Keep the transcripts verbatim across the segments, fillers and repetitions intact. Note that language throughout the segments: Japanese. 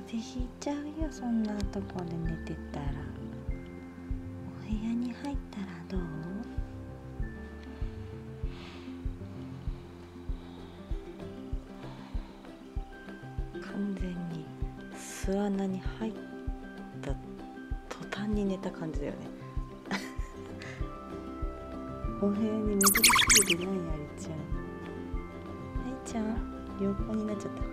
風邪ひいちゃうよ、そんなとこで寝てたら。お部屋に入ったらどう？完全に巣穴に入った途端に寝た感じだよねお部屋に戻りきれてないありちゃん。ありちゃん横になっちゃった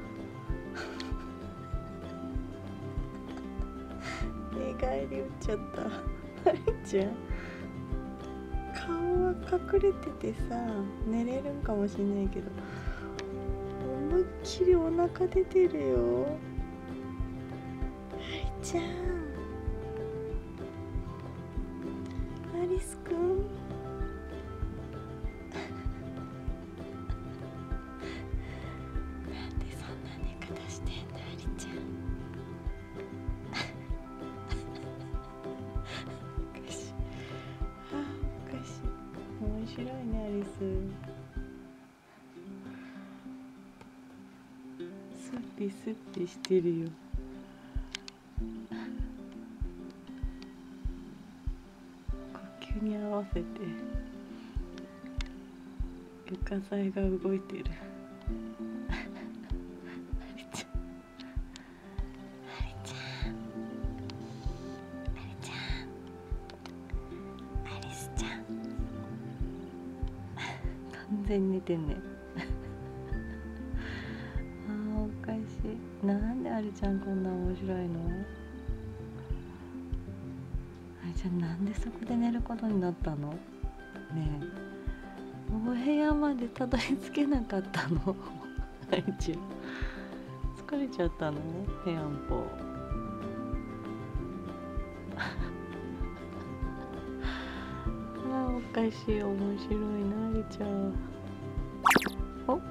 寝返り打っちゃったありちゃん。顔は隠れててさ寝れるんかもしれないけど、思いっきりお腹出てるよありちゃん。アリスくんなんでそんな寝方してんだありちゃんおかしい、あおかしい。面白いねアリス。スッピスッピしてるよ。呼吸に合わせて床材が動いてるありちゃん、ありちゃん、ありちゃん、アリスちゃん完全に寝てんねあーおかしい。なんでアリちゃんこんな面白いの？アリちゃんなんでそこで寝ることになったの？ねえ、お部屋までたどり着けなかったのアリちゃん疲れちゃったの？部屋んぽあーおかしい、面白いなアリちゃん。おお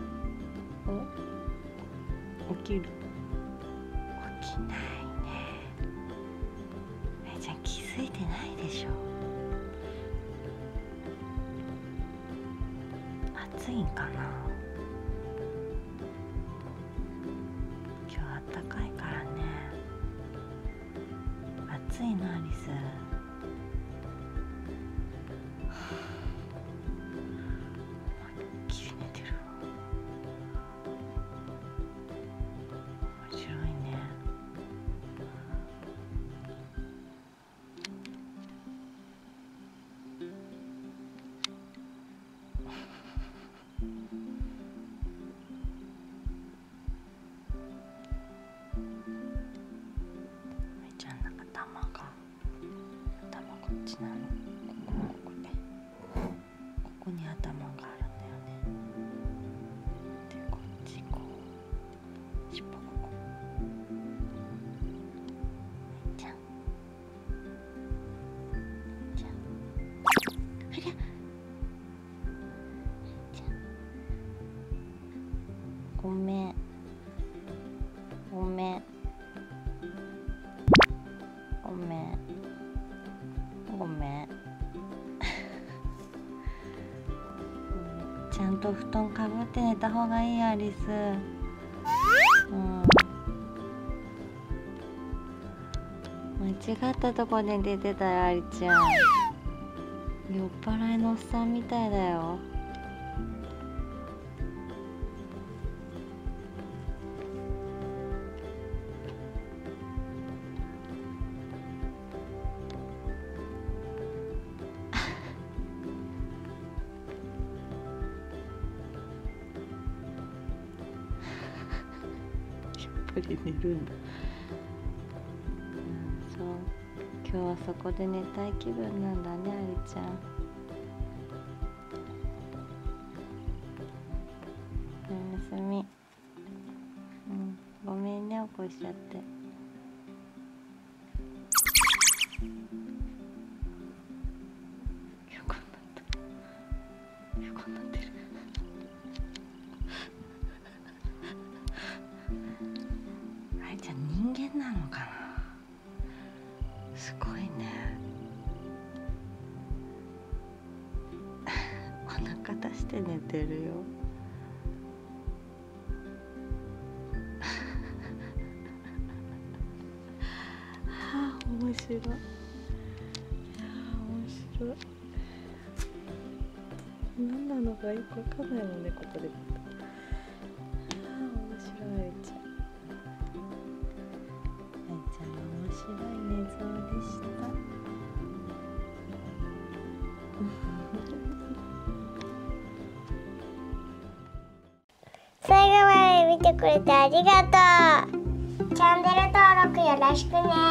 起きる？起きないね。ありちゃん気づいてないでしょ。暑いんかな。今日あったかいからね。暑いのアリス。こっちなの。ここここね。ここに頭があるんだよね。でこっちこう尻尾ここ。じゃん。じゃん。ありゃ。じゃん。ごめん。ごめん。ごめん。ごめんちゃんと布団かぶって寝た方がいいアリス。うん間違ったとこで出てたよアリちゃん。酔っ払いのおっさんみたいだよ。やっぱり寝るんだ。うん、そう今日はそこで寝たい気分なんだねアリちゃん。おやすみ。うん、ごめんね起こしちゃって。横になった横になってるありちゃん人間なのかな。すごいねお腹出して寝てるよ白い。いやー面白い。何なのかよくわかんないもんね、ここで。ああ面白い。あいちゃんあいちゃんの面白い寝相でした。 最後まで見てくれてありがとう。チャンネル登録よろしくね。